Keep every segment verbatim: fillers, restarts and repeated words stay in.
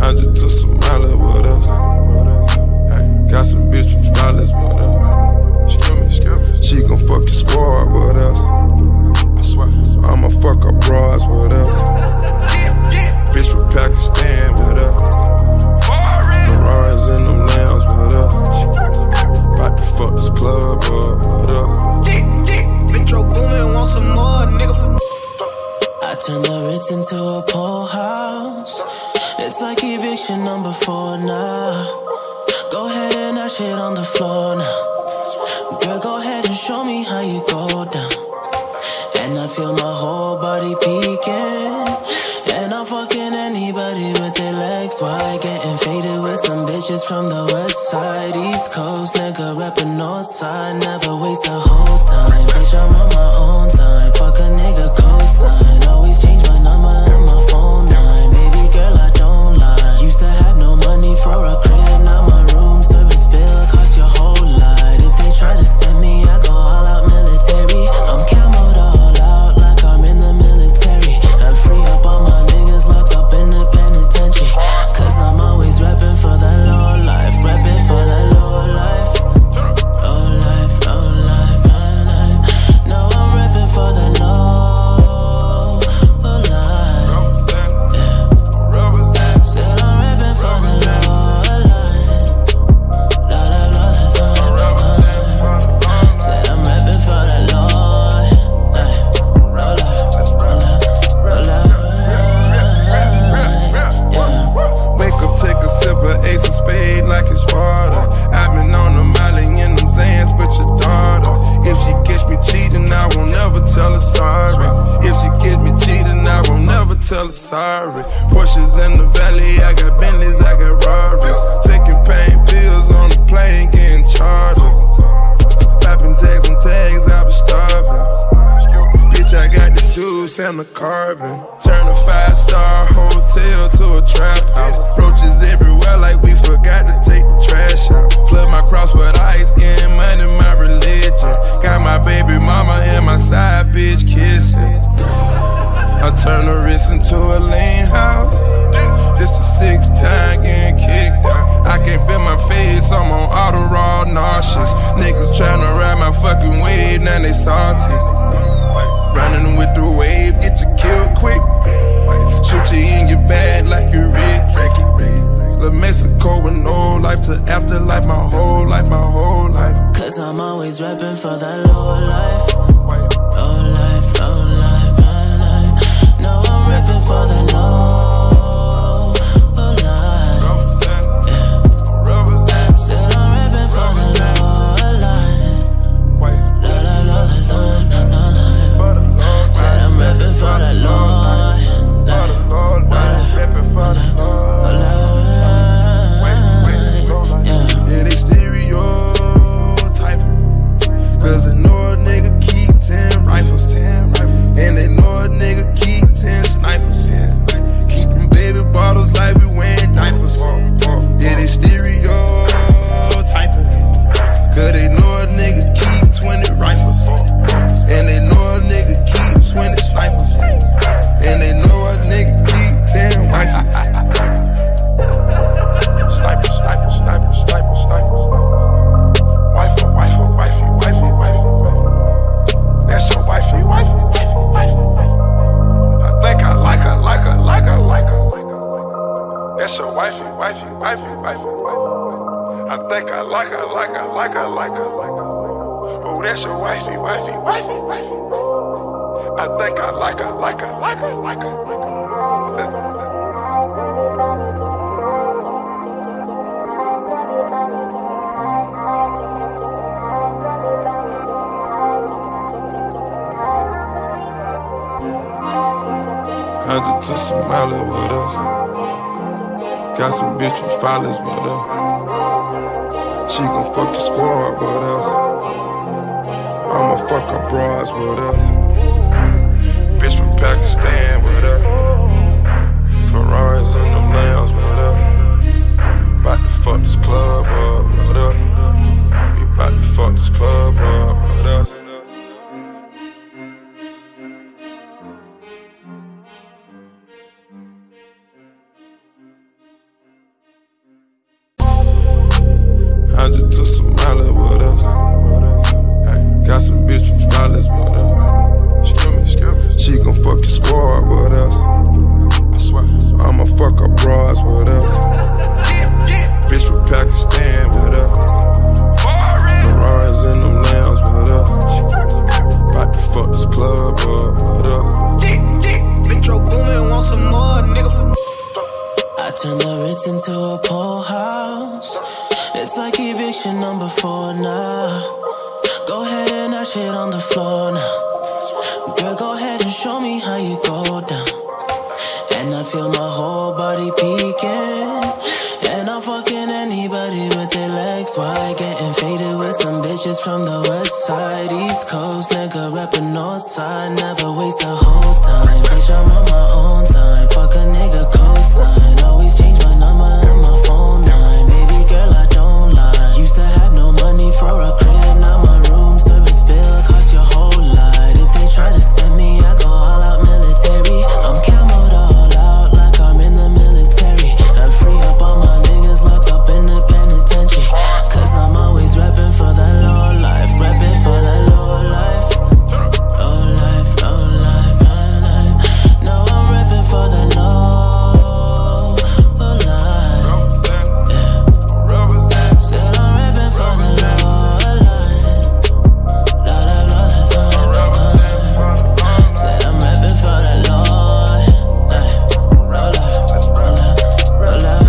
I just took some Molly with us. Got some bitch from Follies with us. She gon' fuck your squad with us. I'ma fuck her bras with us. Bitch from Pakistan with us. Ferraris in them lambs with us. About to fuck this club up with us. Metro Boomin want some more, nigga. I turned the Ritz into a pool house. It's like eviction number four now. Go ahead and that shit on the floor now. Girl, go ahead and show me how you go down. And I feel my whole body peeking. And I'm fucking anybody with their legs wide. Getting faded with some bitches from the west side. East Coast, nigga rapping north side. Never waste a whole time. Bitch, I'm on my own time. Fuck a nigga cosign. Always change my number and my phone line. Baby girl, I don't lie. Used to have no money for a crib. Now my room service bill cost your whole lot. If they try to stem me, I go all out military. I'm camoed all out like I'm in the military. I'm free up all my niggas locked up in the penitentiary. Cause I'm always rapping for that low life. Rapping for that low life. Low life, low life, low life. No, I'm rapping for that low life. Yeah. Said I'm rapping for the low life. Low life, low life, low life. Said I'm rapping for that low life. Low life, low life, low life. Wake up, take a sip of Ace of Spade like it's water. I've been on the Molly in them Zans with your daughter. If she catch me cheating, I won't never tell her sorry. If she catch me cheating, I won't never tell her sorry. Porsches in the valley, I got Bentleys, I got Raris. Taking pain pills on the plane, getting chartered. Popping tags on tags, I was starving. Bitch, I got the juice and the carving. Turn a five-star hotel to a trap house. Roaches everywhere like we forgot to take the trash out. Flood my cross with ice, getting money, my religion. Got my baby mama and my side bitch kissing. I turn the Ritz into a lean house. This the sixth time getting kicked out. I can't feel my face, I'm on auto raw nauseous. Niggas tryna ride my fucking wave, now they salty. Running with the wave, get you killed quick. Shoot you in your bag like you're Rick. La Mexico with no life to afterlife, my whole life, my whole life. Cause I'm always rapping for that low life. Low life, low life, low life. No, I'm rapping for that low, low life. Yeah. Said I'm rapping for the low life. Low life, low life, low life, low life. Said I'm rapping for that low life. Yeah, they stereotyping. Cause they know a nigga keep ten rifles. And they know a nigga keep ten snipers. Keeping baby bottles like we wearing diapers. Yeah, they stereotyping. Cause they know a nigga keep twenty rifles. And they know a nigga keep twenty snipers. And they know a nigga keep ten rifles. Sniper, sniper, sniper, sniper, sniper. Wifey, wifey, wifey, wifey, wifey. That's your wifey, wifey, wifey, wifey. I think I like her, like her, like her, like her. That's your wifey, wifey, wifey, wifey, wifey. I think I like her, like her, like her, like her, like her. Oh, that's your wifey, wifey, wifey, wifey. I think I like her, like her, like her, like her, like her. I just took some Molly with us. Got some bitch from Follies with us. She gon' fuck your squad with us. I'ma fuck her bras with us. Bitch from Pakistan with us. Ferraris and them nails with us. About to fuck this club up with us. We about to fuck this club up with us. I just took some mileage with us. Got some bitch from Follies with us. She gon' fuck your squad with us. I'ma fuck her bras with us. Bitch from Pakistan with us. Ferraris in them lambs with us. About to fuck this club up with us. Intro Boomin want some more, nigga. I turn the Ritz into a pool house. It's like eviction number four now. Go ahead and that shit on the floor now. Girl, go ahead and show me how you go down. And I feel my whole body peeking. And I'm fucking anybody with their legs wide. Getting faded with some bitches from the west side. East Coast, nigga reppin' north side. Never waste a hoe's time. Bitch, I'm on my own time. Fuck a nigga cosign. Always change my number and my phone line. Baby girl, I don't lie. Used to have no money for a crib. Now my room service bill cost your whole lot. If they try to send me, I go all out military. I'm camoed all out like I'm in the military. I'm free up all my niggas locked up in the penitentiary. Cause I'm always reppin' for that low life. Reppin' for that low life. Low life, low life, low life. No, I'm reppin' for that low, low life. Yeah. Said I'm reppin' for the low life. Low, low, low, low, low, low. Said I'm reppin' for that low life. Low life, low life, low life.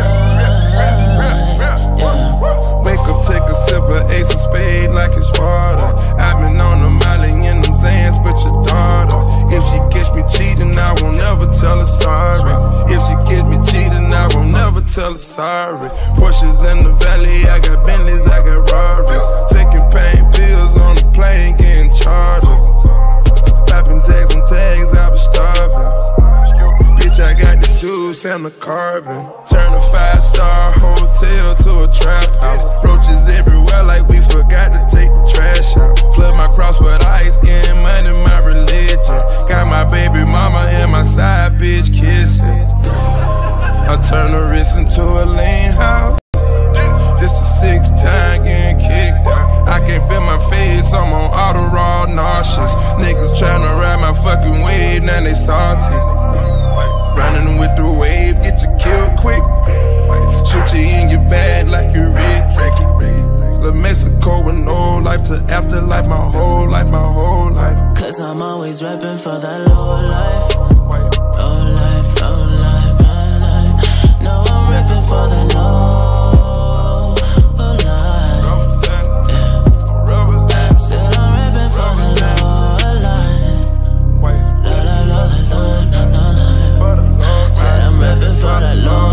Wake up, take a sip of Ace of Spade like it's water. I've been on the molly in them Zans, but your daughter. If she catch me cheating, I won't never tell her sorry. If she catch me cheating, I won't never tell her sorry. Porsches in the valley, I got Bentleys, I got Raris. Taking pain pills on the plane, getting chartered. Popping tags on tags, I was starving. Bitch, I got the juice and the carving. Turn a five-star hotel to a trap house. Roaches everywhere like we forgot to take the trash out. Flood my cross with ice, getting money, my religion. Got my baby mama and my side bitch kissing. I turn the wrist into a lean house. This the sixth time getting kicked out. I can't feel my face, I'm on auto raw nauseous. Niggas tryna ride my fucking wave, now they salty. Running with the wave, get you killed quick. Shoot you in your bag like you're Rick. La Mexico with no life to afterlife, my whole life, my whole life. Cause I'm always reppin' for that low life. Low life, low life, low life. No, I'm reppin' for that low, low life. Yeah. Said I'm reppin' for the low life. Low, low, low, low, low, low. Said I'm reppin' for that low life.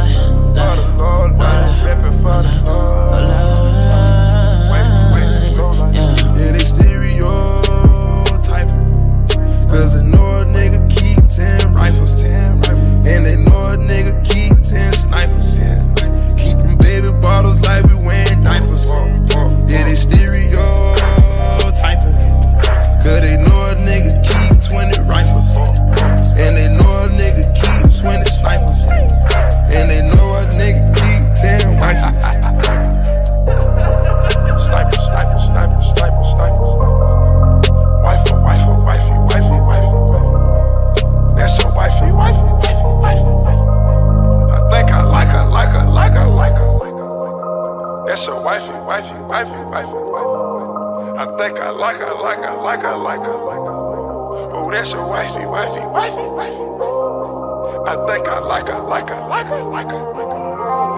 Yeah, they stereotyping. Cause they know a nigga keep ten rifles. And they know a nigga keep ten snipers. Keeping baby bottles like we wearing diapers. Yeah, they stereotyping. Cause they know a nigga keep twenty rifles. And they know a nigga keep twenty snipers. And they know a nigga keep ten rifles. Sniper, sniper, sniper, sniper, sniper. Wifey, wifey, wifey, wifey, wifey. That's your wifey, wifey, wifey, wifey. I think I like her, like her, like her, like her, like her. That's your wifey, wifey, wifey, wifey, wifey. I think I like her, like her, like her, like her, like her. Oh, that's your wifey, wifey, wifey, wifey. I think I like her, like her, like her, like her, like her.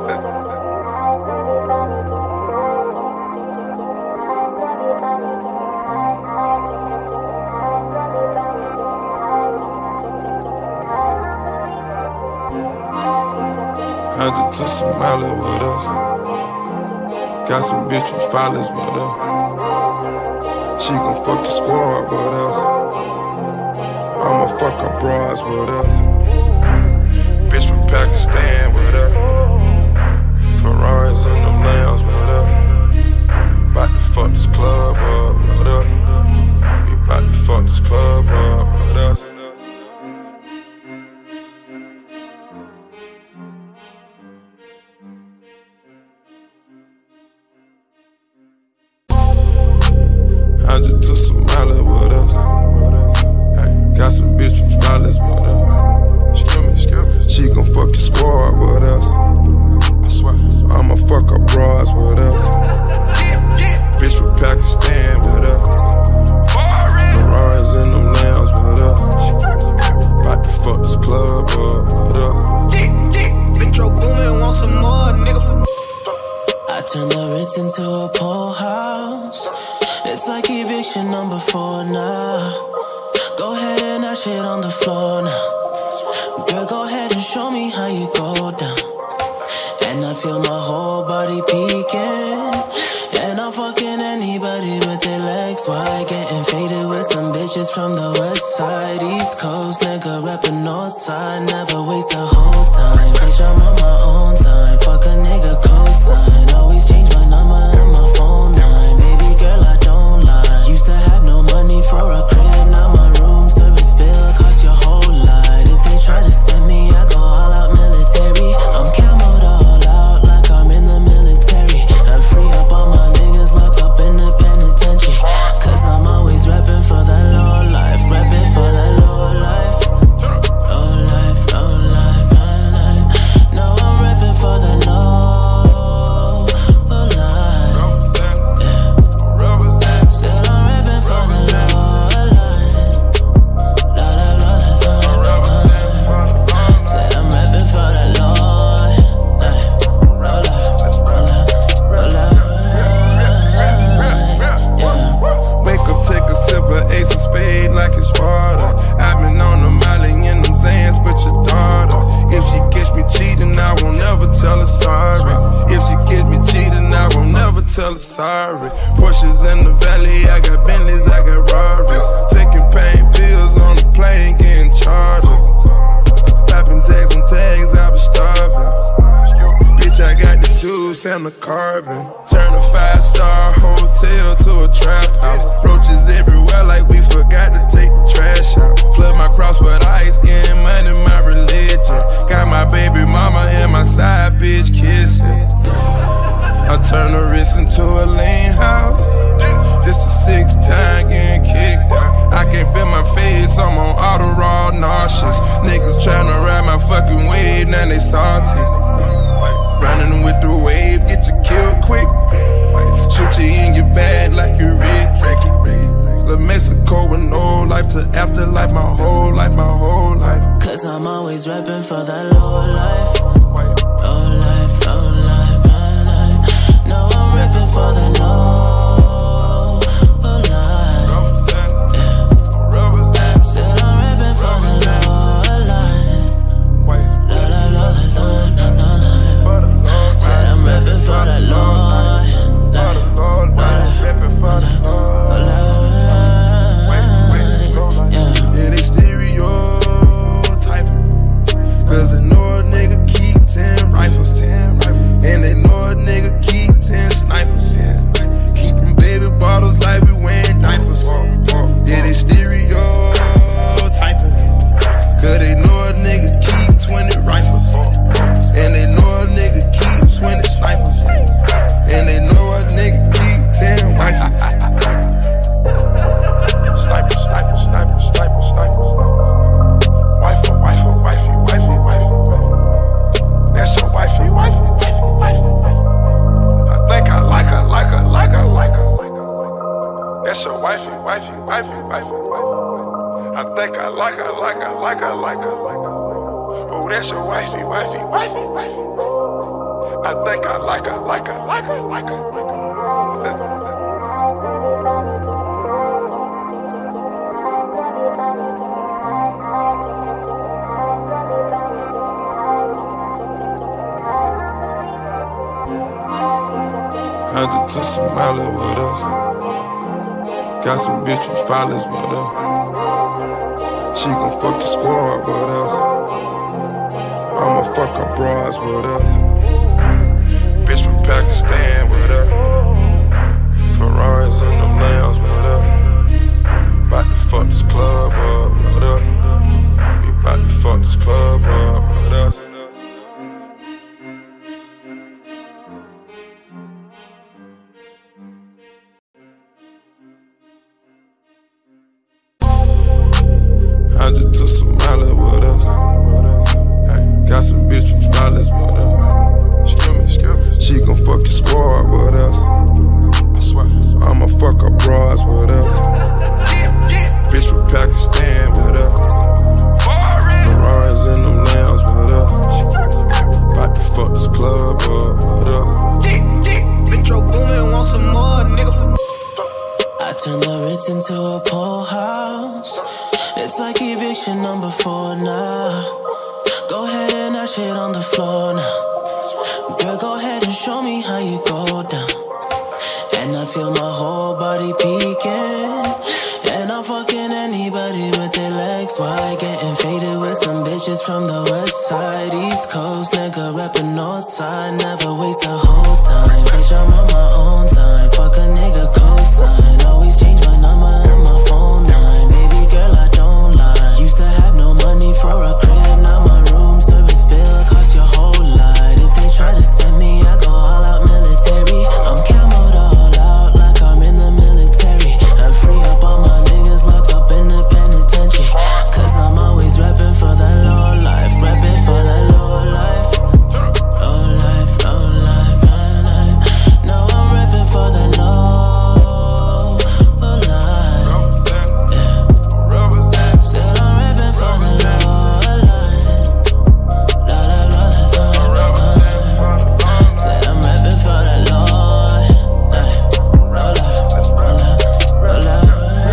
I just took some mileage with us. Got some bitch with Follies with us. She gon' fuck your squad with us. I'ma fuck her bras with us. Bitch from Pakistan with us. Ferraris in them lambs with us. About to fuck this club up with us. We about to fuck this club up with us. fucking squad with us. I'ma fuck up bras with us. Bitch from Pakistan with us. Ferraris in them lambs with us. About to fuck this club up with us. Metro Boomin want some more, nigga. I turn the Ritz into a pool house. It's like eviction number four now. Go ahead and that shit on the floor now. Girl, go ahead and show me how you go down. And I feel my whole body peeking. And I'm fucking anybody with their legs wide. Getting faded with some bitches from the west side. East Coast, nigga rapping north side. Never waste a whole time. Bitch, I'm on my own time. Fuck a nigga cosign. Always change my number and my phone line. Baby girl, I don't lie. Used to have no money for a crib. Now my room service bill cost your whole lot. If they try to stem me, I go all out military. I'm camoed all out like I'm in the military. I'm free up all my niggas locked up in the penitentiary. Cause I'm always reppin' for that low life. Reppin' for that low life. Low life, low life, low life. No, I'm reppin' for that low, low life. Yeah. Said I'm reppin' for the low life. La la la la la la. Said I'm reppin' for that low life. Low life, low life, low life. Yeah. Wake up, take a sip of Ace of Spade like it's Sparta. I've been on the molly in them Zans with your daughter. If she catch me cheating, I won't never tell her sorry. If she catch me cheating, I won't never tell her sorry. Porsches in the valley, I got Bentleys, I got Raris. Taking pain pills on the plane, getting chartered. Popping tags on tags, I was starving. Bitch, I got the juice and the carving. Turn a five-star hotel to a trap house. Roaches everywhere like we forgot to take the trash out. Flood my cross with ice, getting money, my religion. Got my baby mama and my side bitch kissing. I turn the Ritz into a lean house. This the sixth time getting kicked out. I can't feel my face, I'm on auto raw nauseous. Niggas tryna ride my fucking wave, now they salty. Running with the wave, get you killed quick. Shoot you in your bag like you Rick. La Mexico with no life to afterlife, my whole life, my whole life. Cause I'm always reppin' for that low life. Low life, low life, low life. No, I'm reppin' for that low, low life. Yeah. Said I'm reppin' for the low life. La la la la la la la. Said I'm reppin' for that low life. Yeah, they stereotyping. Cause they know a nigga keep ten rifles. And they know a nigga keep ten snipers. Keep them baby bottles like we wearing diapers. Yeah, they stereotyping. Cause they know a nigga keep twenty rifles. And they know a nigga keep twenty snipers. And they know a nigga keep ten rifles. Sniper, sniper, sniper, sniper, sniper. Wifey, wifey, wifey, wifey, wifey. That's your wifey, wifey, wifey, wifey. I think I like her, like her, like her, like her. That's your wifey, wifey, wifey, wifey, wifey. I think I like her, like her, like her, like her, like her. Oh, that's your wifey, wifey, wifey, wifey. I think I like her, like her, like her, like her, like her. I just took some Molly with us. Got some bitch with Follies with us. She gon' fuck your squad with us. I'ma fuck her bras with us. Bitch from Pakistan with us. Ferraris in them lambs with us. About to fuck this club up with us. We about to fuck this club up with us. I just took some Molly with us. Got some bitch from Follies with us. She gon' fuck your squad with us. I'ma fuck her bras with us. Bitch from Pakistan with us. Ferraris in them lambs with us. About to fuck this club up with us. Metro Boomin want some more, nigga. I turn the Ritz into a pool house. It's like eviction number four now. Go ahead and that shit on the floor now. Girl, go ahead and show me how you go down. And I feel my whole body peeking. And I'm fucking anybody with their legs wide. Getting faded with some bitches from the west side. East Coast, nigga rapping north side. Never waste a whole time. Bitch, I'm on my own time. Fuck a nigga cosign. Always change my number and my phone line. Baby girl, I don't lie. Used to have no money for a crib. Now my room service bill cost your whole lot. If they try to stem me, I go all out military. I'm camoed all out like I'm in the military. I free up all my niggas locked up in the penitentiary. Cause I'm always reppin' for that low life. Reppin' for that low life. Low life, low life, low life. No, I'm reppin' for that low life. Yeah. Said I'm reppin' for the low life. La la la la la la. Said I'm reppin' for that low life. Low life, low life, low life.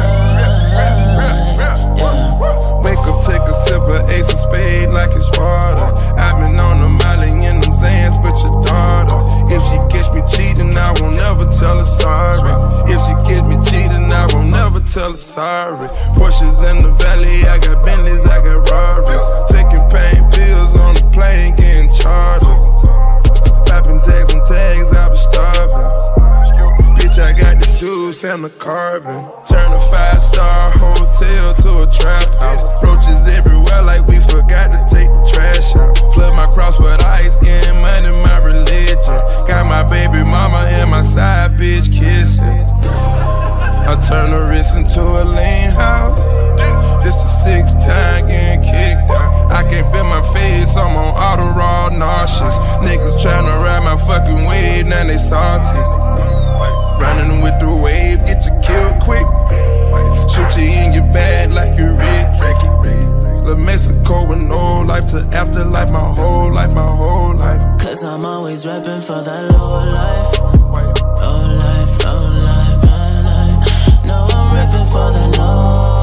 Yeah. Wake up, take a sip of Ace of Spade like it's water. I've been on the molly in them Zans with your daughter. If she catch me cheating, I won't never tell her sorry. If she catch me cheating, I won't never tell her sorry. Porsches in the valley, I got Bentleys, I got Raris. Taking pain pills on the plane, getting chartered. Popping tags on tags, I was starving. Bitch, I got the juice and the carving. Turn a five-star hotel to a trap house. Roaches everywhere like we forgot to take the trash out. Flood my cross with ice, getting money, my religion. Got my baby mama and my side bitch kissing. I turn the wrist into a lean house. This the sixth time getting kicked out. I can't feel my face, I'm on auto raw nauseous. Niggas tryna ride my fucking wave, now they salty. Running with the wave, get you killed quick. Shoot you in your bag like you Rick. La Mexico with no life to afterlife, my whole life, my whole life. Cause I'm always reppin' for that low life. Low life, low life, low life. No, I'm reppin' for that low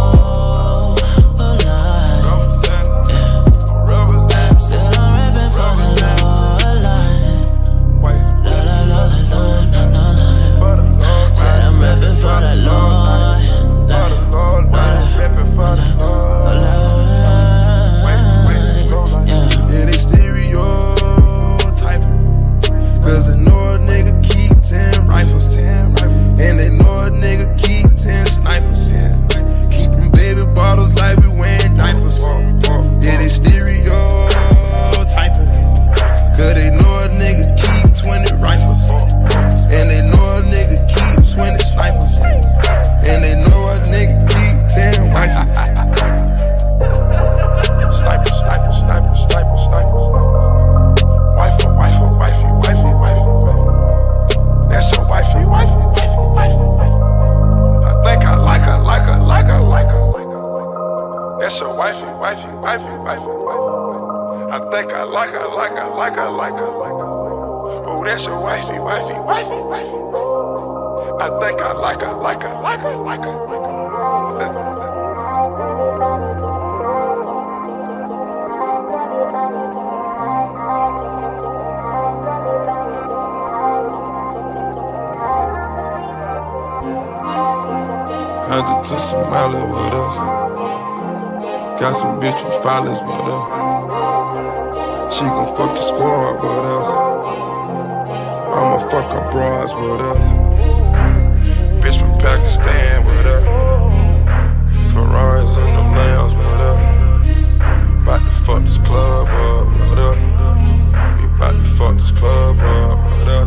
life. Yeah. Said I'm reppin' for the low life. La la la la la la. Said I'm reppin' for that low life. Yeah, they stereotyping. Cause they know a nigga keep ten rifles. And they know a nigga keep ten snipers. Keeping baby bottles like we wearing diapers. Yeah, they stereotyping. Cause they know a nigga keep twenty rifles. And they know a nigga keep twenty snipers. And they know a nigga keep ten rifles. Sniper, sniper, sniper, sniper, sniper. Wifey, wifey, wifey, wifey, wifey. That's your wifey, wifey, wifey, wifey. I think I like her, like her, like her, like her. That's your wifey, wifey, wifey, wifey, wifey. I think I like her, like her, like her, like her, like her. Oh, that's your wifey, wifey, wifey, wifey. I think I like her, like her, like her, like her, like her. Hundred to Somalia with us. Got some bitch with Follies with us. She gon' fuck your squad with us. I'ma fuck her bras with us. Bitch from Pakistan with us. Ferraris in them lambs with us. About to fuck this club up with us. We about to fuck this club up with us.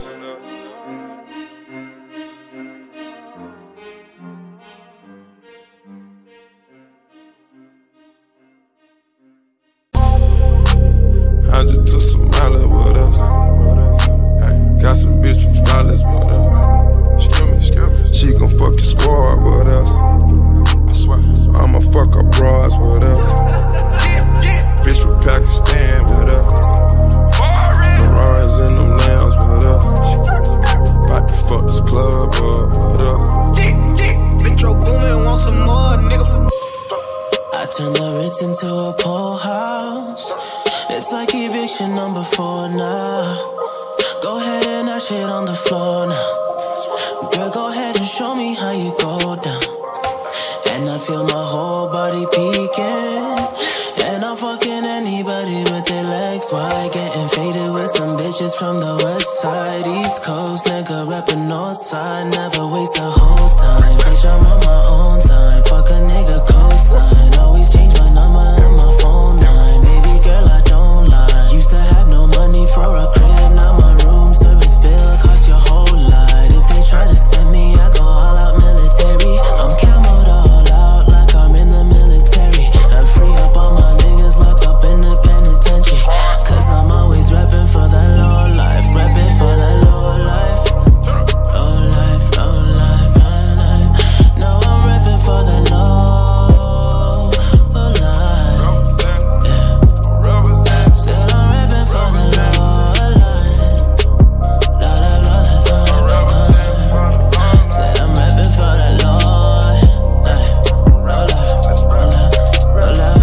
Miley with us. Got some bitch from Follies with us. She gon' fuck your squad with us. I'ma fuck her bras with us. Bitch from Pakistan with us. Ferraris in them lambs with us. About to fuck this club up with us. Metro Boomin want some more, nigga. I turn the Ritz into a pool house. It's like eviction number four now. Go ahead and that shit on the floor now. Girl, go ahead and show me how you go down. And I feel my whole body peeking. And I'm fucking anybody with their legs wide. Getting faded with some bitches from the west side. East Coast, nigga reppin' north side. Never waste a whole time. Bitch, I'm on my own time. Fuck a nigga cosign. Always change my number and my phone line. Baby girl, I don't lie. Used to have no money for a crib. Now my room service bill cost your whole lot. If they try to send me, I go all out military. I'm camoed all out like I'm in the military. And free up all my niggas locked up in the penitentiary. Cause I'm always reppin' for that low life. Reppin' for that low life. Low life, low life, low life. No, I'm reppin' for that low, low life. Yeah. Still I'm reppin' for the low life. Low, low, low, low, low, low. Said I'm reppin' for that low life. Low life, low life, low life.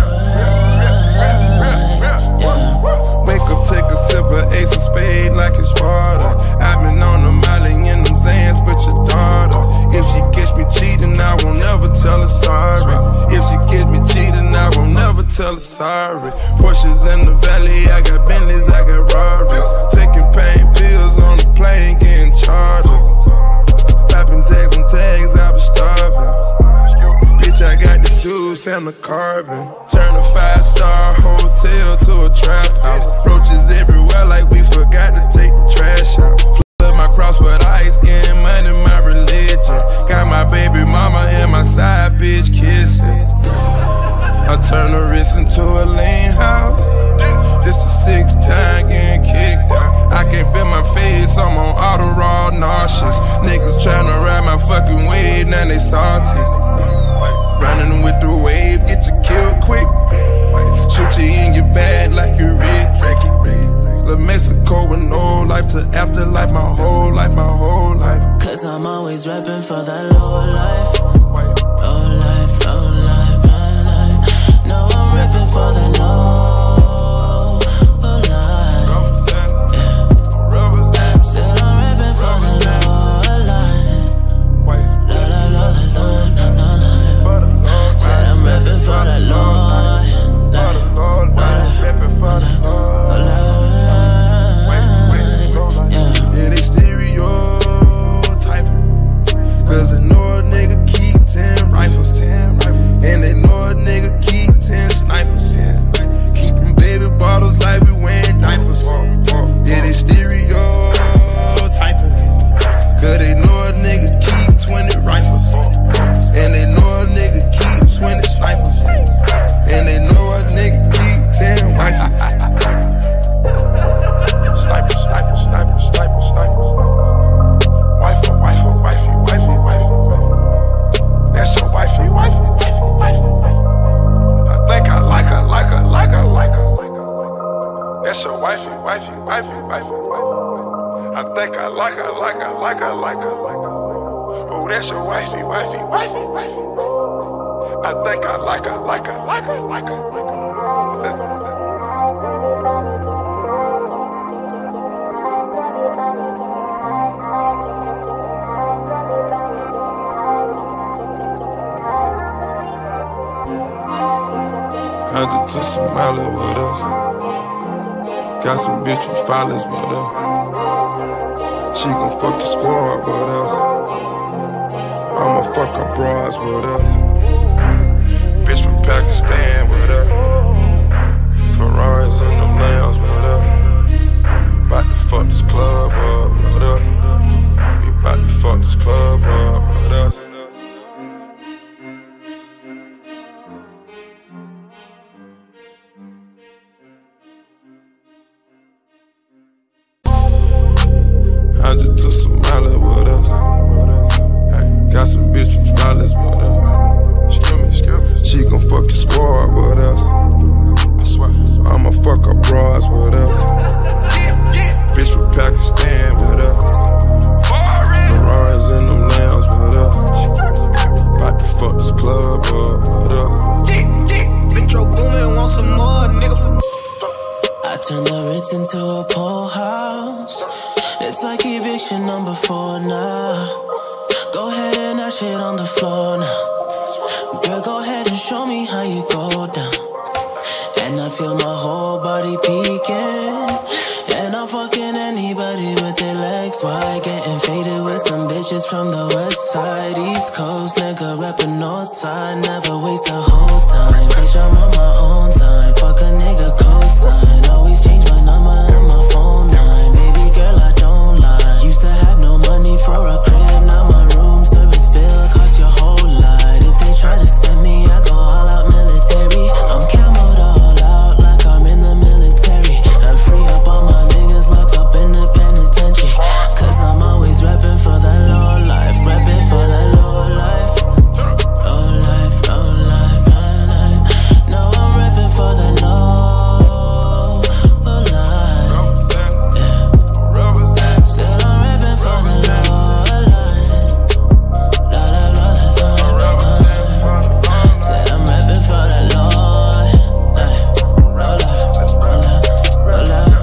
Wake up, take a sip of Ace of Spade like it's water. I've been on the Molly in them Zans, but your daughter. If she catch me cheating, I won't never tell her sorry. If she catch me cheating, I won't never tell her sorry. Porsches in the valley, I got Bentleys, I got Raris. Taking pain pills on the plane, getting chartered. Popping tags and tags, I was starving. Bitch, I got the juice and the carving. Turn a five-star hotel to a trap house. Roaches everywhere like we forgot to take the trash out. Flood my cross with ice, getting money, my religion. Got my baby mama and my side bitch kissing. I turn the Ritz into a lean house. This the sixth time getting kicked out. I can't feel my face, I'm on auto raw nauseous. Niggas tryna ride my fucking wave, now they salty. Running with the wave, get you killed quick. Shoot you in your bag like you're Rick. La Mexico with no life to afterlife, my whole life, my whole life. Cause I'm always reppin' for that low life. Low life, low life, low life. No, I'm reppin' for that low, low life. Yeah. Still I'm reppin' for the low life. Low, low, low, low, low, low life. Said I'm reppin' for that low life. Yeah, they stereotyping. Cause they know a nigga keep ten rifles. And they know a nigga keep ten snipers. Keeping baby bottles like we wearing diapers. Yeah, they stereotyping. Cause they know a nigga keep twenty rifles. And they know a nigga keep twenty snipers. And they know a nigga keep ten rifles. Sniper, sniper, sniper, sniper, sniper. Wifey, wifey, wifey, wifey, wifey. That's your wifey, wifey, wifey, wifey. I think I like her, like her, like her, like her. That's your wifey, wifey, wifey, wifey, wifey. I think I like her, like her, like her, like her, like her. Oh, that's your wifey, wifey, wifey, wifey. I think I like her, like her, like her, like her, like her. I just took some Molly with us. Got some bitch with Follies with us. She gon' fuck your squad with us. I'ma fuck her bras with us. Bitch from Pakistan with us. Ferraris and them lambs with us. About to fuck this club up with us. We about to fuck this club up with us. I just took some Molly with us. Got some bitch from Follies with us. She gon' fuck your squad with us. I'ma fuck her bras with us. Bitch from Pakistan with us. Ferraris in them lambs with us. About to fuck this club up with us. Metro Boomin want some more, nigga. I turn the Ritz into a pool house. It's like eviction number four now. Go ahead and that shit on the floor now. Girl, go ahead and show me how you go down. And I feel my whole body peeking. And I'm fucking anybody with their legs wide. Getting faded with some bitches from the west side. East Coast, nigga rapping north side. Never waste a whole time. Bitch, I'm on my own time. Fuck a nigga cosign. Always change my number and my phone line. Baby girl, I don't lie. Used to have no money for a crib. Now my room service bill cost your whole lot. If they try to stem me, I go all out military. I'm camoed all out like I'm in the military. And free up all my niggas locked up in the penitentiary. Cause I'm always reppin' for that low life. Reppin' for that low life. Low life, low life, low life. No, I'm reppin' for that low life. Yeah. Said I'm reppin' for the low life. La la la la la. Said I'm reppin' for that low life. Low life, low life, low life.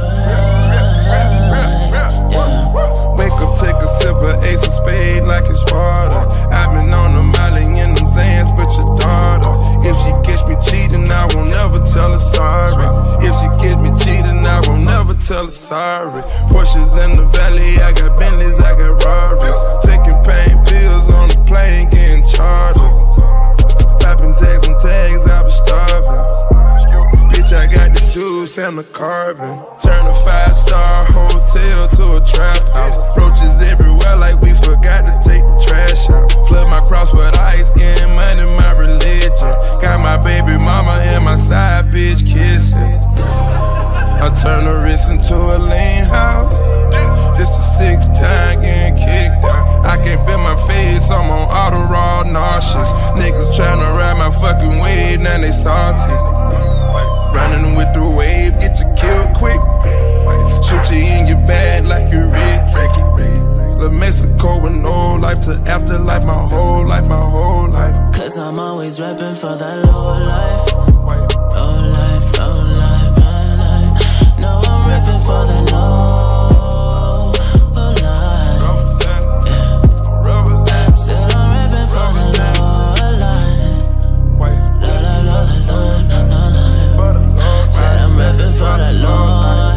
Yeah. Wake up, take a sip of Ace of Spade like it's water. I've been on the molly in them Zans with your daughter. If she catch me cheating, I won't never tell her sorry. If she catch me cheating, I won't never tell her sorry. Porsches in the valley, I got Bentleys, I got Raris. Taking pain pills on the plane, getting chartered. Popping tags on tags, I was starving. Bitch, I got the juice and the carving. Turn a five-star hotel to a trap house. Roaches everywhere like we forgot to take the trash out. Flood my cross with ice, getting money, my religion. Got my baby mama and my side bitch kissing. I turn the wrist into a lean house. This the sixth time getting kicked out. I can't feel my face, I'm on auto raw nauseous. Niggas tryna ride my fucking wave, now they salty. Running with the wave, get you killed quick. Shoot you in your bag like you Rick. La Mexico with no life to afterlife, my whole life, my whole life. Cause I'm always reppin' for that low life. Low life, low life, low life. No, I'm reppin' for that low life. Yeah. Said I'm reppin' for the low life. La la la la la la la. Said I'm reppin' for that low life.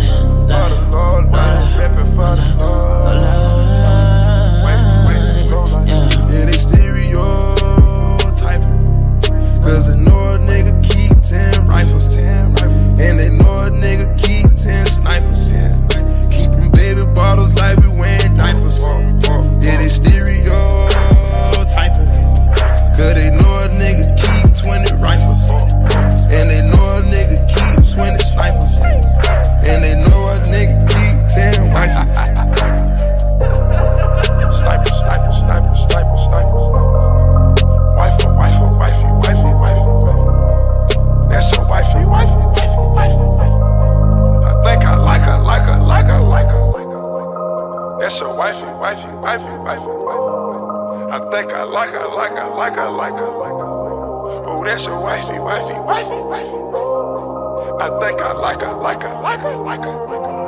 Yeah, they stereotyping. Cause they know a nigga keep ten rifles. And they know a nigga keep ten snipers. Keeping baby bottles like we wearing diapers. Yeah, they stereotyping. Cause they know a nigga keep twenty rifles. And they know a nigga keep twenty snipers. And they know a nigga keep ten rifles. Sniper, sniper, sniper, sniper, sniper. Wifey, wifey, wifey, wifey, wifey. That's your wifey, wifey, wifey, wifey. I think I like her, like her, like her, like her. That's your wifey, wifey, wifey, wifey, wifey. I think I like her, like her, like her, like her, like her. Oh, that's your wifey, wifey, wifey, wifey. I think I like her, like her, like her, like her, like her.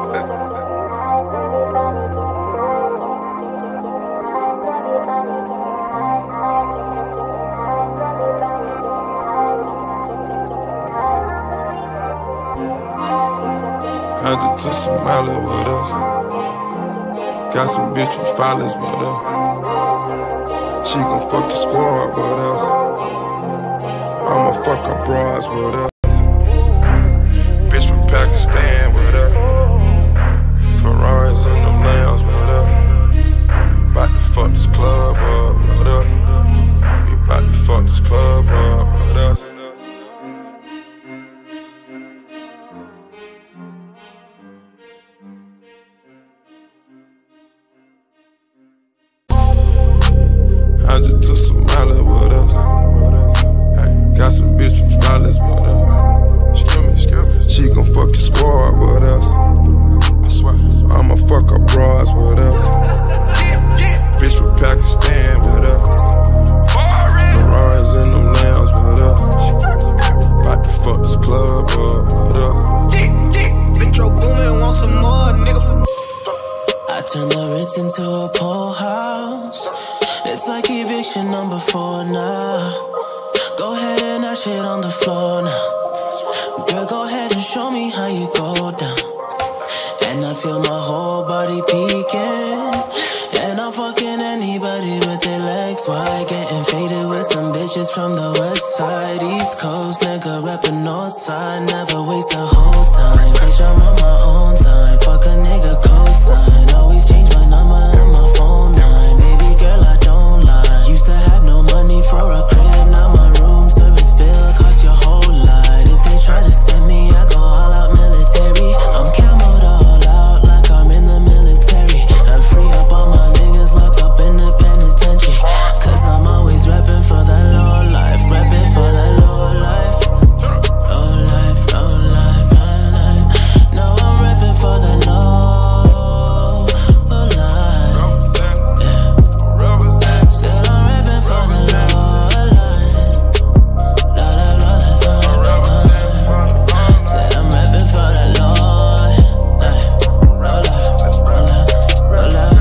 I just took some Molly with us. Got some bitch with Follies with us. She gon' fuck your squad with us. I'ma fuck her bras with us. Bitch from Pakistan with us. Ferraris in them lambs with us. About to fuck this club up with us. We about to fuck this club up with us. I just took some Molly with us. Got some bitch from Follies with us. She gon' fuck your squad with us. I'ma fuck her bras with us. Bitch from Pakistan with us. Ferraris in them lambs with us. About to fuck this club up with us. Metro Boomin want some more, nigga. I turn the Ritz into a pool house. It's like eviction number four now. Go ahead and that shit on the floor now. Girl, go ahead and show me how you go down. And I feel my whole body peeking. And I'm fucking anybody with their legs wide. Getting faded with some bitches from the west side. East Coast, nigga rapping north side. Never waste a whole time. Bitch, I'm on my own time. Fuck a nigga cosign. Always change my number and my phone line. Baby girl, I don't lie. Used to have no money for a crib. Now my room service bill cost your whole lot. If they try to send me, I go all out military. I'm camoed all out like I'm in the military. I'm free up all my niggas locked up in the penitentiary. Cause I'm always reppin' for that low life. Reppin' for that low life. Low life, low life, low life. No, I'm reppin' for that low life. Yeah. Said I'm reppin' for the low life. Low life, low life, low life. Said I'm reppin' for that low life. Low life, low life, low life.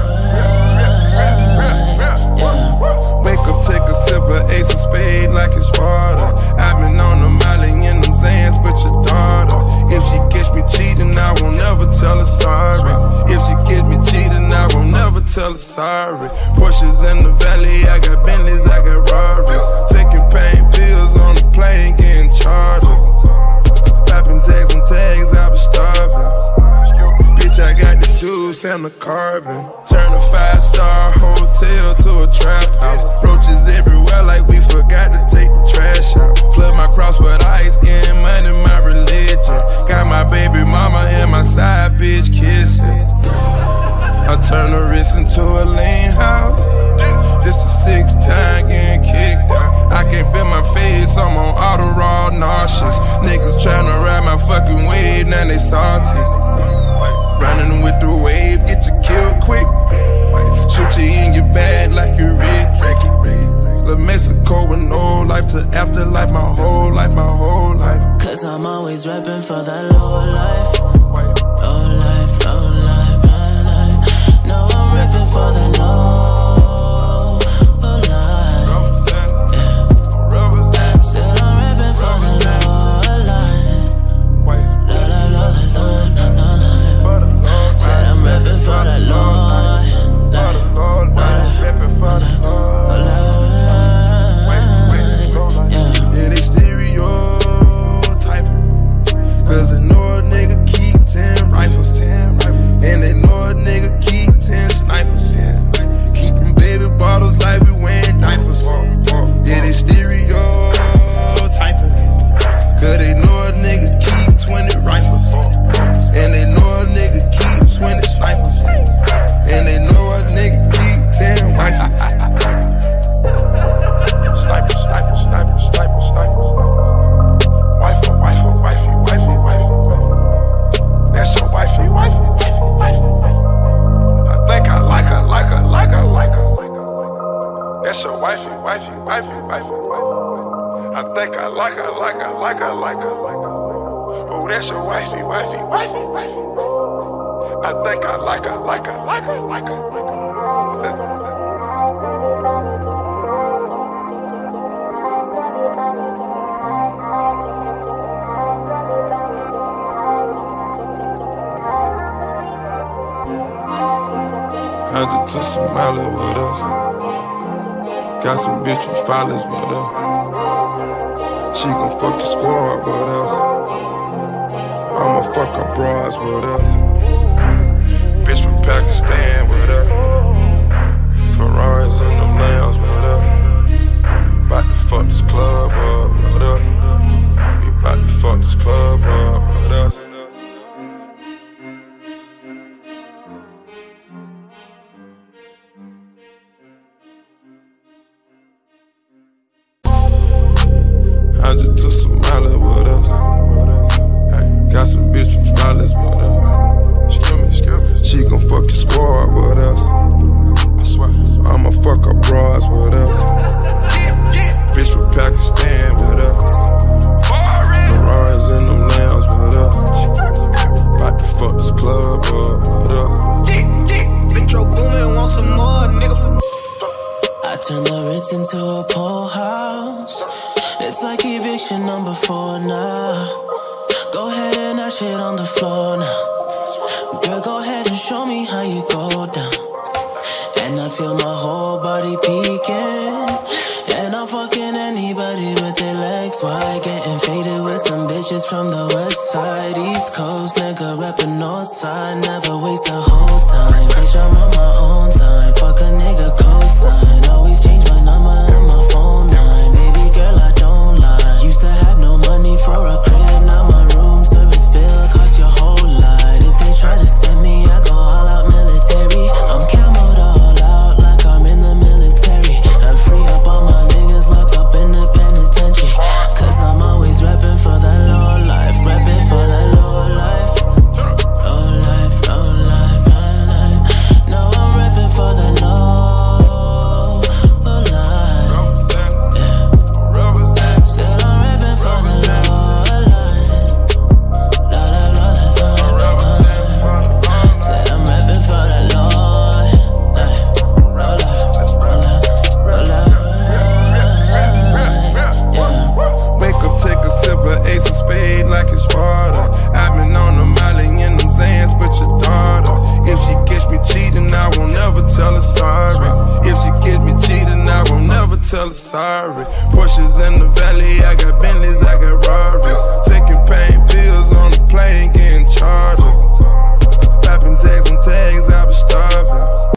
Wake up, take a sip of Ace of Spade like it's water. I've been on the molly in them Zans, but your daughter. If she catch me cheating, I won't never tell her sorry. If she catch me cheating, I won't never tell her sorry. Porsches in the valley, I got Bentleys, I got Raris. Taking pain pills on the plane, getting chartered. Popping tags on tags, I was starving. Bitch, I got the juice and the carving. Turn a five-star hotel to a trap house. Roaches everywhere like we forgot to take the trash out. Flood my cross with ice, getting money, my religion. Got my baby mama and my side bitch kissing. I turn the Ritz into a lean house. This the sixth time getting kicked out. I can't feel my face, I'm on auto raw nauseous. Niggas tryna ride my fucking wave, now they salty. Running with the wave, get you killed quick. Shoot you in your bag like you Rick. La Mexico with no life to afterlife, my whole life, my whole life. Cause I'm always reppin' for that low life. Low life, low life, low life. No, I'm reppin' for that low life. Yeah. Said I'm reppin' for the low life. Low life, low life, low life, low life. Said I'm reppin' for that low life. Yeah, they stereotyping. Cause they know a nigga keep ten rifles. And they know a nigga keep ten snipers. Keeping baby bottles like we wearing diapers. Yeah, they stereotyping. Cause they know a nigga keep twenty rifles. And they know a nigga keep twenty snipers. And they know a nigga keep ten rifles. Sniper, sniper, sniper, sniper, sniper. Wifey, wifey, wifey, wifey, wifey. That's your wifey, wifey, wifey, wifey. I think I like her, like her, like her, like her. That's your wifey, wifey, wifey, wifey, wifey. I think I like her, like her, like her, like her, like her. Oh, that's your wifey, wifey, wifey, wifey. I think I like her, like her, like her, like her, like her. I just took some Molly with us. Got some bitch from Follies with us. She gon' fuck your squad with us. I'ma fuck her bras with us. Bitch from Pakistan with us. Ferraris in them lambs with us. About to fuck this club up with us. We about to fuck this club up with us. turn the Ritz into a pool house. It's like eviction number four now. Go ahead and that shit on the floor now. Girl, go ahead and show me how you go down. And I feel my whole body peeking. And I'm fucking anybody with their legs wide. Getting faded with some bitches from the west side. East Coast, nigga reppin' north side. Never waste a whole time. Bitch, I'm on my own time. Fuck a nigga cosign. Always change my number and my phone line. Baby girl, I don't lie. Used to have no money for a crib. Now my room service bill cost your whole lot. If they try to send me, I go all out military. I'm camoed all out like I'm in the military. I'm free up all my niggas locked up in the penitentiary. Cause I'm always reppin' for that low life. Reppin' for that low life. Low life, low life, low life. No, I'm reppin' for that low, low life. Yeah. Said I'm reppin' for the low life. Low life, low life, low life. Said I'm reppin' for that low life. Low life, low life, low life. Wake up, take a sip of Ace of Spade like it's Sparta. I've been on the molly in them Zans, but your daughter. If she catch me cheating, I won't never tell her sorry. If she catch me cheating, I won't never tell her sorry. Porsches in the valley, I got Bentleys, I got Raris. Taking pain pills on the plane, getting chartered. Popping tags and tags, I was starving.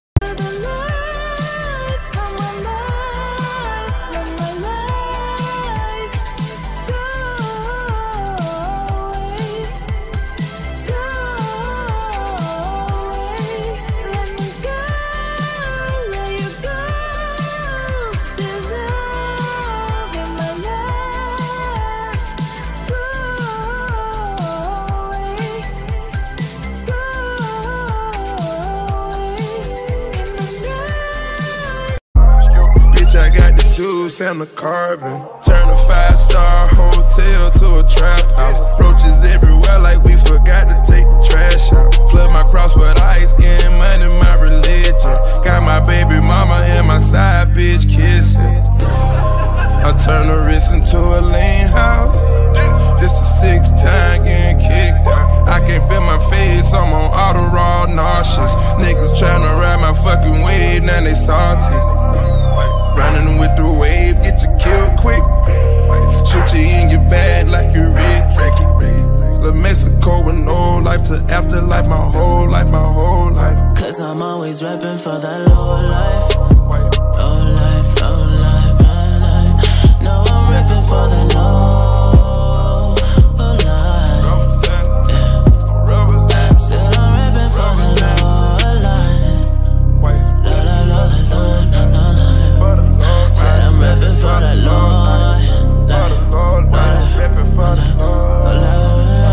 I got the juice and the carving. Turn a five-star hotel to a trap house. Roaches everywhere like we forgot to take the trash out. Flood my cross with ice, getting money, my religion. Got my baby mama and my side bitch kissing. I turn the Ritz into a lean house. This the sixth time getting kicked out. I can't feel my face, I'm on auto raw nauseous. Niggas tryna ride my fucking wave, now they salty. Running with the wave, get you killed quick. Shoot you in your bag like you're Rick. La Mexico with no life to afterlife, my whole life, my whole life. Cause I'm always reppin' for that low life. Low life, low life, low life. No, I'm reppin' for that low, low life. Yeah. Said I'm reppin' for the low life. Low life, low life, low life, low life. Said I'm reppin' for that low life. Low life, low life, low life.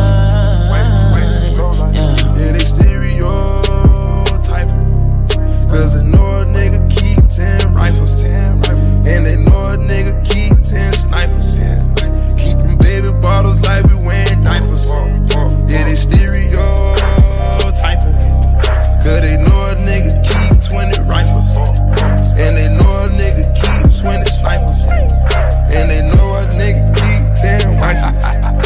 Yeah, they stereotyping. Cause they know a nigga keep ten rifles. And they know a nigga keep ten snipers. Keeping baby bottles like we wearing diapers. Yeah, they stereotyping. Cause they know a nigga keep twenty rifles. And they know a nigga keep twenty snipers. And they know a nigga keep ten rifles.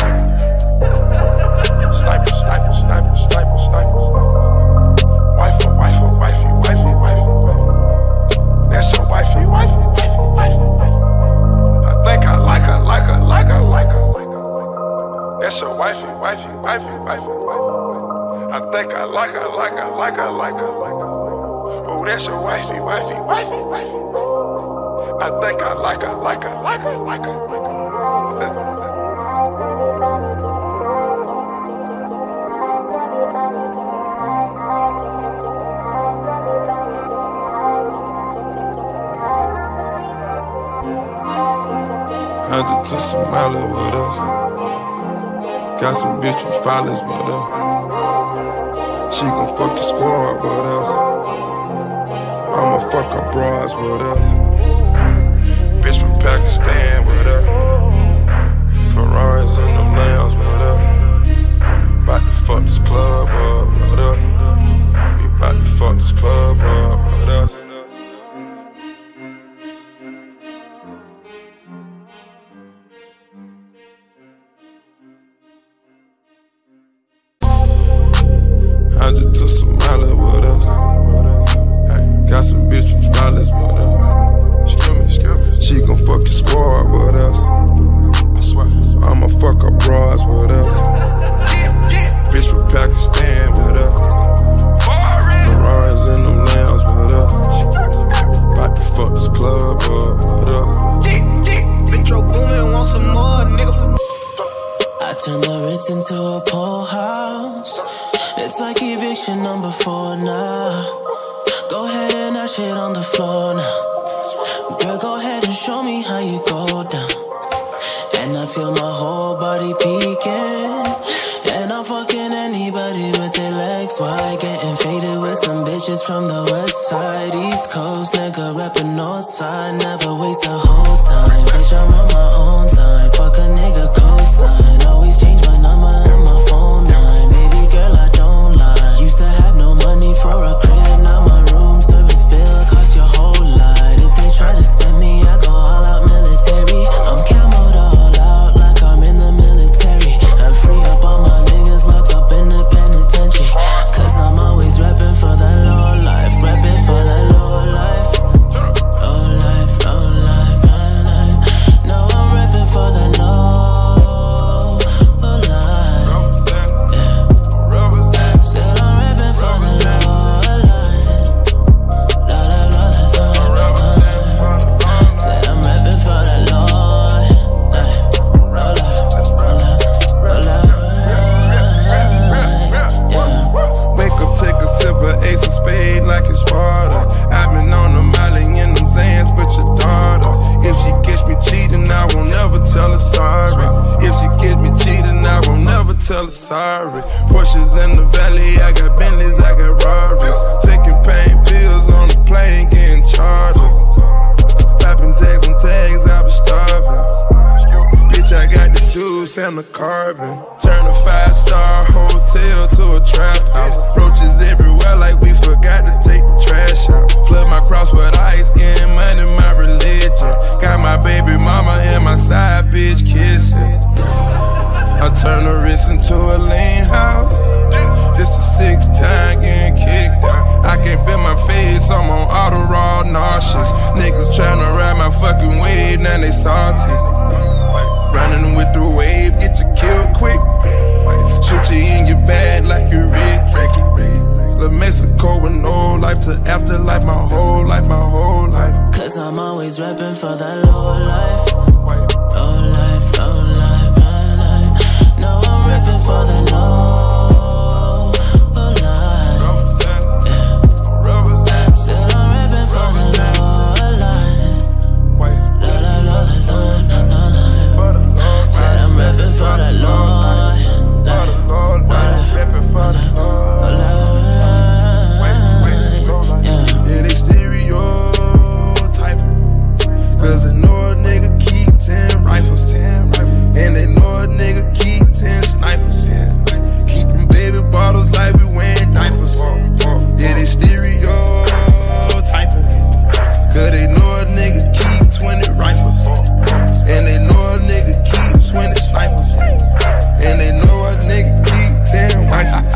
Sniper, sniper, sniper, sniper, sniper. Wifey, wifey, wifey, wifey, wifey. That's your wifey, wifey, wifey, wifey. I think I like her, like her, like her, like her, like her. That's your wifey, wifey, wifey, wifey, wifey. I think I like her, like her, like her, like her, like her. Oh, that's your wifey, wifey, wifey, wifey. I think I like her, like her, like her, like her, like her. I just took some Molly with us. Got some bitch with Follies with us. She gon' fuck your squad with us. I'ma fuck her bras with us. Bitch from Pakistan with us. Ferraris and them nails with us. About to fuck this club up with us. We about to fuck this club up with us. It's like eviction number four now. Go ahead and that shit on the floor now. Girl, go ahead and show me how you go down. And I feel my whole body peeking. And I'm fucking anybody with their legs wide. Getting faded with some bitches from the west side. East Coast, nigga rapping north side. Never waste a whole time. Bitch, I'm on my own time. Fuck a nigga cosign. Always change my number and my phone line. Baby girl, I don't lie. Used to have no money for a crib. Now my room service bill cost your whole lot. If they try to stem me, I go all out military. I'm camoed all out like I'm in the military. I'm free up all my niggas locked up in the penitentiary. Cause I'm always reppin' for that low life. Reppin' for that low life. Low life, low life, low life. No, I'm reppin' for that low, low life. Yeah. Said I'm reppin' for the low life. La la la la la la. Said I'm reppin' for that low life. Low life, low life, low life. Yeah. Wake up, take a sip of Ace of Spade like it's water. I've been on the molly in them Zans with your daughter. If she catch me cheating, I won't never tell her sorry. If she catch me cheating, I won't never tell her sorry. Porsches in the valley, I got Bentleys, I got Raris. Taking pain pills on the plane, getting chartered. Popping tags on tags, I was starving. Bitch, I got the juice and the carving. Turn a five-star hotel to a trap house. Roaches everywhere like we forgot to take the trash out. Flood my cross with ice, getting money, my religion. Got my baby mama and my side bitch kissing. I turn the Ritz into a lean house. This the sixth time getting kicked out. I can't feel my face, I'm on auto raw nauseous. Niggas tryna ride my fucking wave, now they salty. Running with the wave, get you killed quick. Shoot you in your bag like you're Rick. La Mexico with no life to afterlife, my whole life, my whole life. Cause I'm always reppin' for that low life. Low life, low life, low life. No, I'm reppin' for that low, low life. Yeah. Said I'm reppin' for the low life. La la la la la la la. Said I'm reppin' for that low life. Yeah, they stereotyping. Cause they know a nigga keep ten rifles. And they know a nigga keep ten snipers. Keeping baby bottles like we wearing diapers. Yeah, they stereotyping. Cause they know a nigga keep twenty rifles. And they know a nigga keep twenty snipers. And they know a nigga keep ten rifles.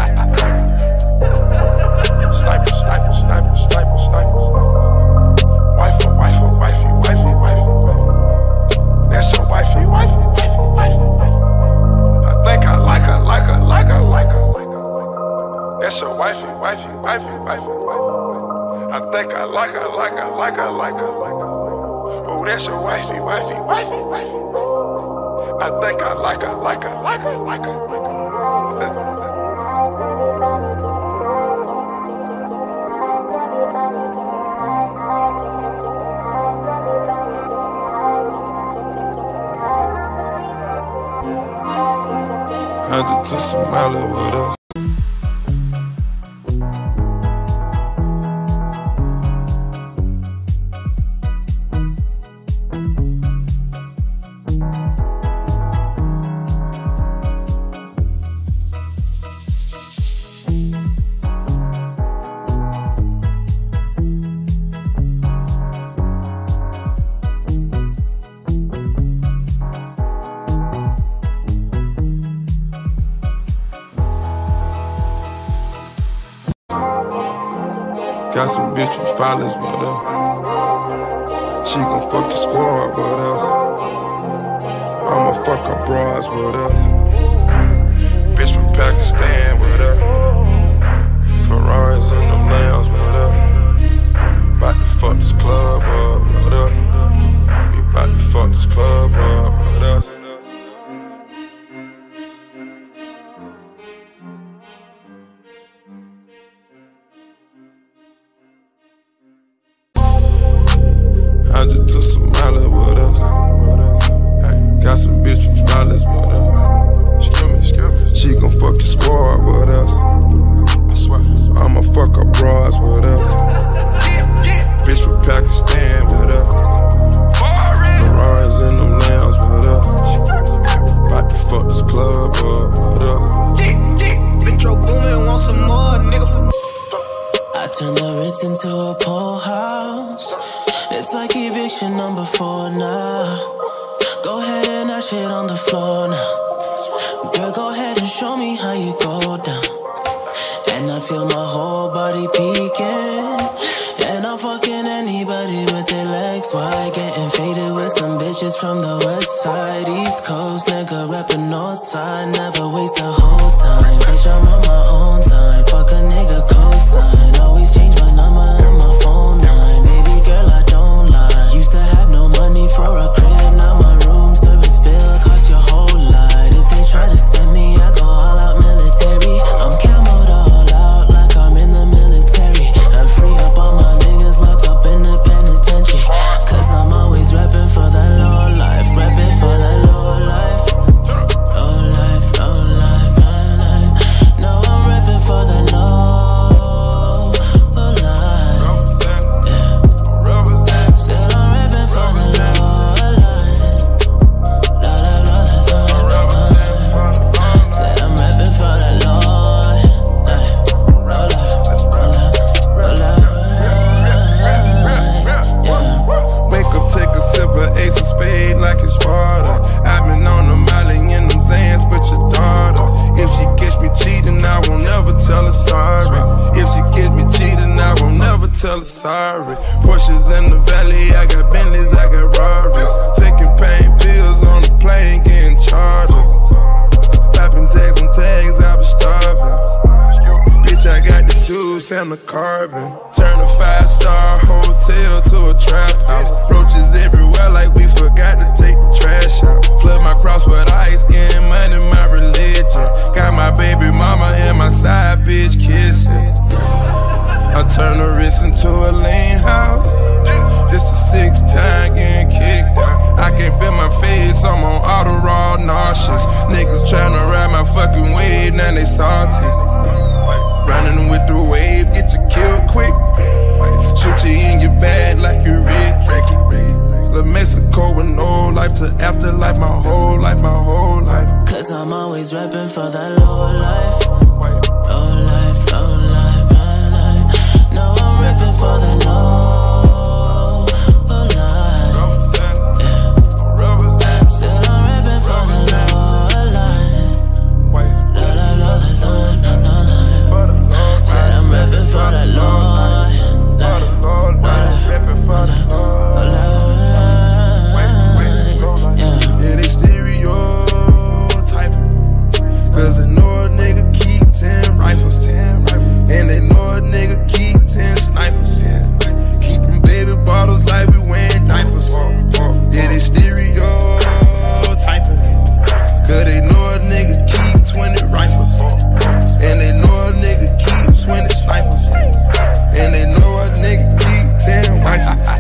Sniper, sniper, sniper, sniper, sniper. Wifey, wifey, wifey, wifey, wifey. That's your wifey, wifey, wifey, wifey. I think I like her, like her, like her, like her. That's your wifey, wifey, wifey, wifey, wifey. I think I like her, like her, like her, like her, like her. Oh, that's your wifey, wifey, wifey, wifey. I think I like her, like her, like her, like her, like her. I just took some Molly with us. Got some bitch with Follies with us. She gon' fuck your squad with us. I'ma fuck her bras with us. Bitch from Pakistan with us. Ferraris and them nails with us. About to fuck this club up with us. We about to fuck this club up with us. turn the Ritz into a pool house. It's like eviction number four now. Go ahead and that shit on the floor now. Girl, go ahead and show me how you go down. And I feel my whole body peeking. And I'm fucking anybody with their legs wide. Getting faded with some bitches from the west side. East Coast, nigga rapping north side. Never waste a whole time. Bitch, I'm on my own time. Fuck a nigga cosign. Always change my number and my phone line. Baby girl, I don't lie. Used to have no money for a crib. Now my room service bill cost your whole lot. If they try to stem me, I go all out military. I'm camoed all out like I'm in the military. I free up all my niggas locked up in the penitentiary. Cause I'm always reppin' for that low life. Reppin' for that low life. Low life, low life, low life. No, I'm reppin' for that low, low life. Yeah. Said I'm reppin' for the low life. La la la la la la. Said I'm reppin' for that low life. Low life, low life, low life. Yeah. Wake up, take a sip of Ace of Spade like it's water. I've been on the molly in them Zans with your daughter. If she catch me cheating, I won't never tell her sorry. If she catch me cheating, I won't never tell her sorry. Porsches in the valley, I got Bentleys, I got Raris. Taking pain pills on the plane, getting chartered. Popping tags on tags, I was starving. Bitch, I got the juice and the carving. Turn a five-star hotel to a trap house. Roaches everywhere like we forgot to take the trash out. Flood my cross with ice, getting money, my religion. Got my baby mama and my side bitch kissing. I turn the Ritz into a lean house. This the sixth time getting kicked out. I can't feel my face, I'm on auto raw nauseous. Niggas tryna ride my fucking wave, now they salty. Running with the wave, get you killed quick. Shoot you in your bag like you Rick. La Mexico with no life to afterlife, my whole life, my whole life. Cause I'm always reppin' for that low life. Low life, low life, low life. No, I'm reppin' for that low, low life. Yeah. Said I'm reppin' for the low life. La la la la la la la. Said I'm reppin' for that low life. Yeah, they stereotyping. Cause they know a nigga keep ten rifles. And they know a nigga keep ten snipers. Keeping baby bottles like we wearing diapers. Yeah, they stereotyping. Cause they know a nigga keep twenty rifles. And they know a nigga keep twenty snipers. And they know a nigga keep ten rifles.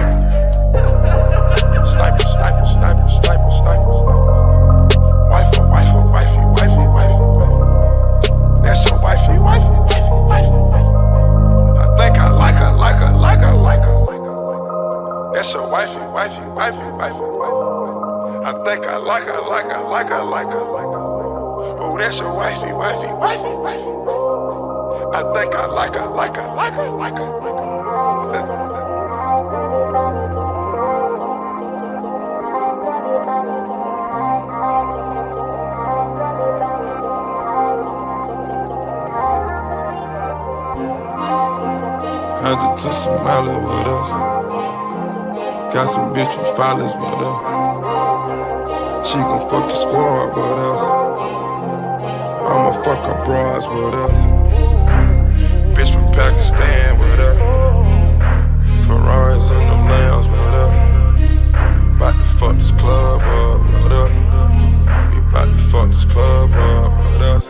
Sniper, sniper, sniper, sniper, sniper. Wifey, wifey, wifey, wifey, wifey. That's your wifey, wifey, wifey, wifey. I think I like her, like her, like her, like her. That's your wifey, wifey, wifey, wifey, wifey. I think I like her, like her, like her, like her, like her. Oh, that's your wifey, wifey, wifey, wifey. I think I like her, like her, like her, like her, like her. I just took some Molly with us. Got some bitch with Follies with us. She gon' fuck the squad with us. I'ma fuck her bras with us. Bitch from Pakistan with us. Ferraris in them lambs with us. Bout to fuck this club up with us. We bout to fuck this club up with us.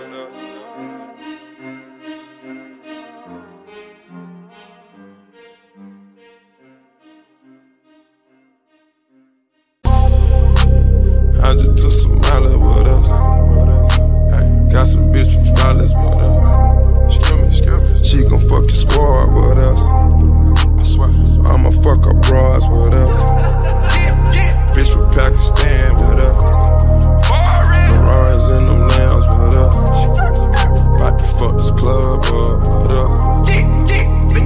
I just took some Molly with us. Got some bitch from Follies with us. She gon' fuck your squad with us. I'ma fuck her bras with us. Bitch from Pakistan with us. Ferraris in them lambs with us. About to fuck this club up with us.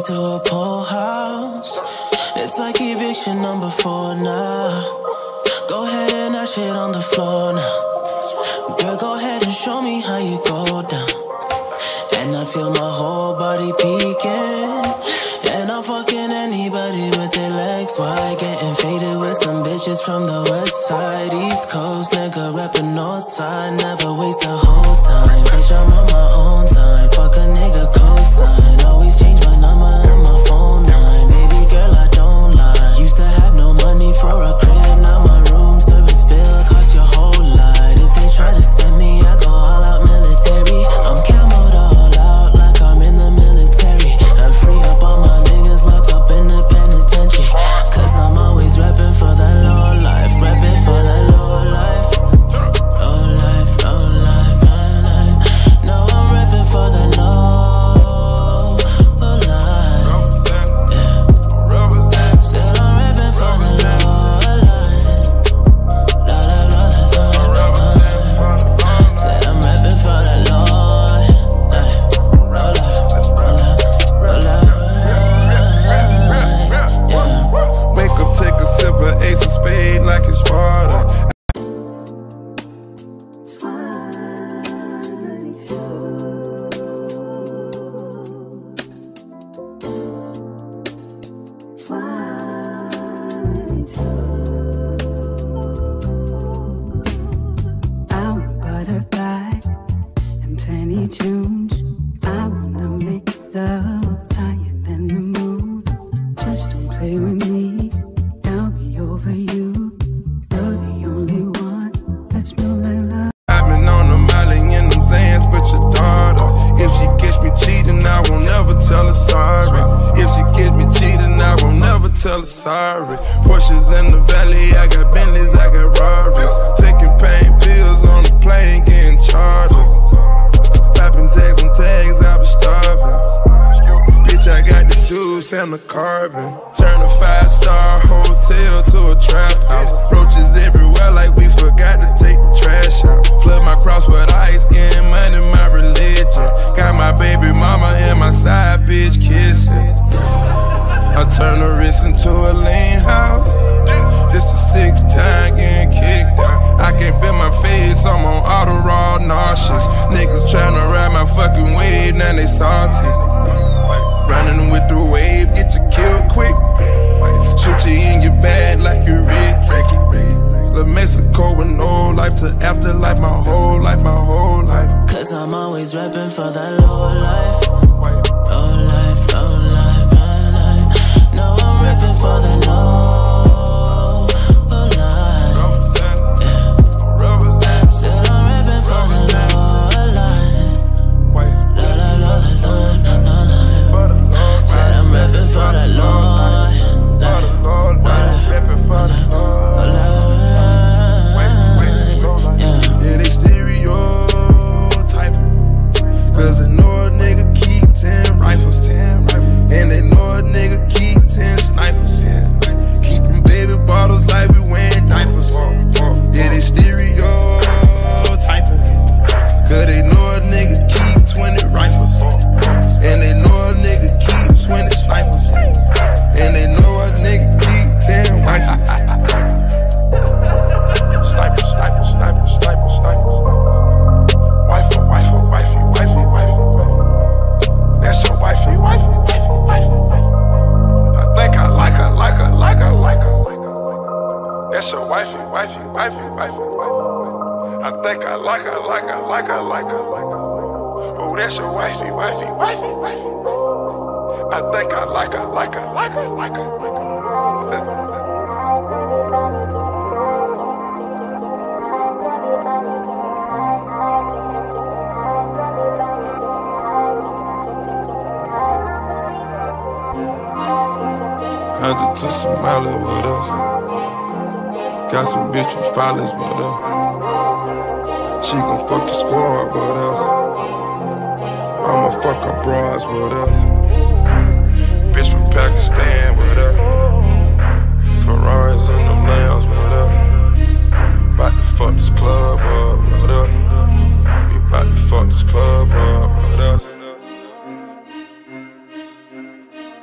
into a poor house. It's like eviction number four now. Go ahead and that shit on the floor now. Girl, go ahead and show me how you go down. And I feel my whole body peeking. And I'm fucking anybody with their legs wide. Getting faded with some bitches from the west side. East Coast, nigga reppin' north side. Never waste a whole time. Bitch, I'm on my own time. Fuck a nigga cosign. Always change my number and my phone line. Baby girl, I don't lie. Used to have no money for a crib. Now my room service bill cost your whole lot. If they try to stem me, I go all out military. I'm camoed all out like I'm in the military. And free up all my niggas locked up in the penitentiary. Cause I'm always reppin' for that low life. Reppin' for that low life. Low life, low life, low life. No, I'm reppin' for that low, low life. Yeah. Still I'm reppin' for the low life. Low life, low life, low life. Said I'm reppin' for that low life. Low life, low life, low life. Wake up, take a sip of Ace of Spade like it's water. I'm a butterfly and plenty tunes. I wanna make love higher than the moon. Just don't play with me, I'll be over you. You're the only one. Let's move like love. I've been on the molly in them Zans with your daughter. If she catch me cheating, I won't never tell her sorry. If she catch me cheating, I won't never tell her sorry. Porsches in the valley, I got Bentleys, I got Raris. Taking pain pills on the plane, getting charged. Popping tags on tags, I was starving. Bitch, I got the juice and the carving. Turn a five-star hotel to a trap house. Roaches everywhere like we forgot to take the trash out. Flood my cross with ice, getting money, my religion. Got my baby mama and my side bitch kissing. I turn the Ritz into a lean house. This the sixth time getting kicked out. I can't feel my face, I'm on auto raw nauseous. Niggas tryna ride my fucking wave, now they salty. Running with the wave, get you killed quick. Shoot you in your bag like you're Rick. La Mexico with no life to afterlife, my whole life, my whole life. Cause I'm always reppin' for that low life. Low life, low life, low life. No, I'm reppin' for that low, low life. Yeah. Still I'm reppin' for the low life. Low life, low life, low life, low life. Said I'm reppin' for that low life. Low life, low life, low life. Yeah, they stereotyping. Cause they know a nigga keep ten rifles. And they know a nigga keep ten snipers. Keeping baby bottles like we wearing diapers. Yeah, they stereotyping. Cause they know a nigga keep twenty rifles. And they know a nigga keep twenty snipers. And they know a nigga keep ten rifles. Sniper, sniper, sniper, sniper, sniper. Wifey, wifey, wifey, wifey, wifey. That's your wifey, wifey, wifey, wifey. I think I like her, like her, like her, like her, like her. That's your wifey, wifey, wifey, wifey, wifey. I think I like her, like her, like her, like her, like her. Oh, that's your wifey, wifey, wifey, wifey. I think I like her, like her, like her, like her, like her. Hundred to Somalia with us. Got some bitch with Follies with us. She gon' fuck the squad with us. I'ma fuck her bras with us. Bitch from Pakistan with us. Ferraris and them nails with us. Bout to fuck this club up with us. We bout to fuck this club up with us.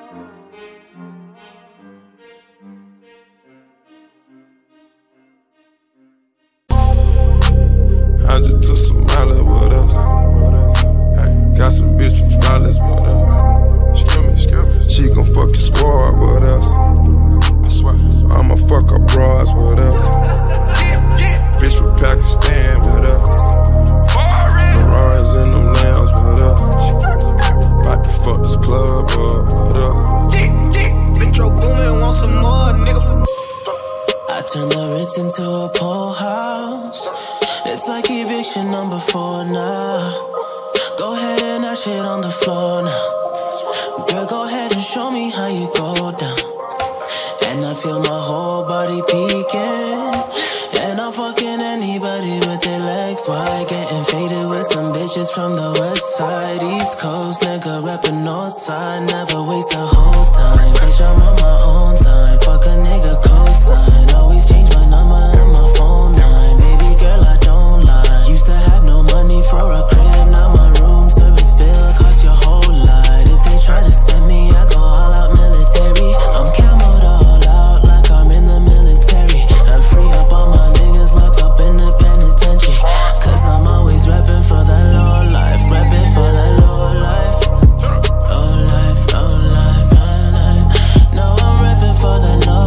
Got some bitch from Follies with us. She gon' fuck your squad with us. I'ma fuck her bras with us. Bitch from Pakistan with us. Ferraris in them lambs with us. About to fuck this club up with us. Metro Boomin want some more, nigga. I turn the Ritz into a pool house. It's like eviction number four now. Go ahead and that shit on the floor now. Girl, go ahead and show me how you go down. And I feel my whole body peeking. And I'm fucking anybody with their legs wide. Getting faded with some bitches from the west side. East Coast, nigga reppin' north side. Never waste a hoe's time. Bitch, I'm on my own time. Fuck a nigga cosign. Always change my number and my phone line. Baby girl, I don't lie. Used to have no money for a crib. Now my room service bill cost your whole lot. If they try to stem me, I go all out military. I'm camoed all out like I'm in the military. I'm free up all my niggas locked up in the penitentiary. Cause I'm always reppin' for that low life. Reppin' for that low life. Low life, low life, low life. No, I'm reppin' for that low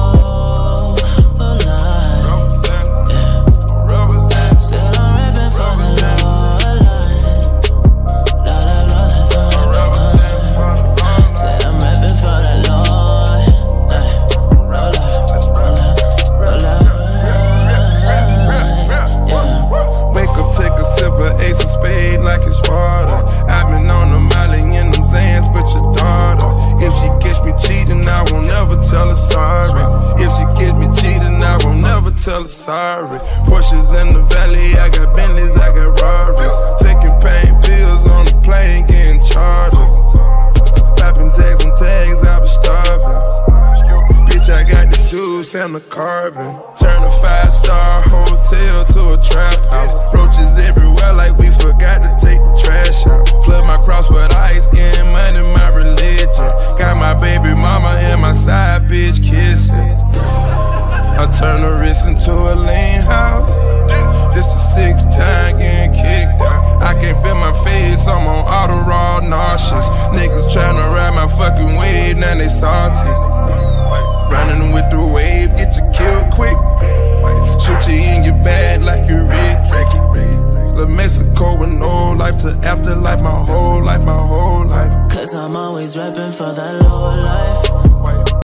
life. Yeah. Said I'm reppin' for the low life. La la la la la la. Said I'm reppin' for that low life. Low life, low life, low life. Yeah. Wake up, take a sip of Ace of Spade like it's Sparta. I've been on the molly in them Zans, but your daughter. If she catch me cheating, I won't never tell her sorry. If she catch me cheating, I won't never tell her sorry. Porsches in the valley, I got Bentleys, I got Raris. Taking pain pills on the plane, getting chartered. Popping tags on tags, I was starving. Bitch, I got the juice and the carving. Turn a five-star hotel to a trap house. Roaches everywhere like we forgot to take the trash out. Flood my cross with ice, getting money, my religion. Got my baby mama and my side bitch kissing. I turn the wrist into a lean house. This the sixth time getting kicked out. I can't feel my face, I'm on auto raw nauseous. Niggas tryna ride my fucking wave, now they salty. Running with the wave, get you killed quick. Shoot you in your bag like you're Rick. La Mexico with no life to afterlife, my whole life, my whole life. Cause I'm always reppin' for that low life.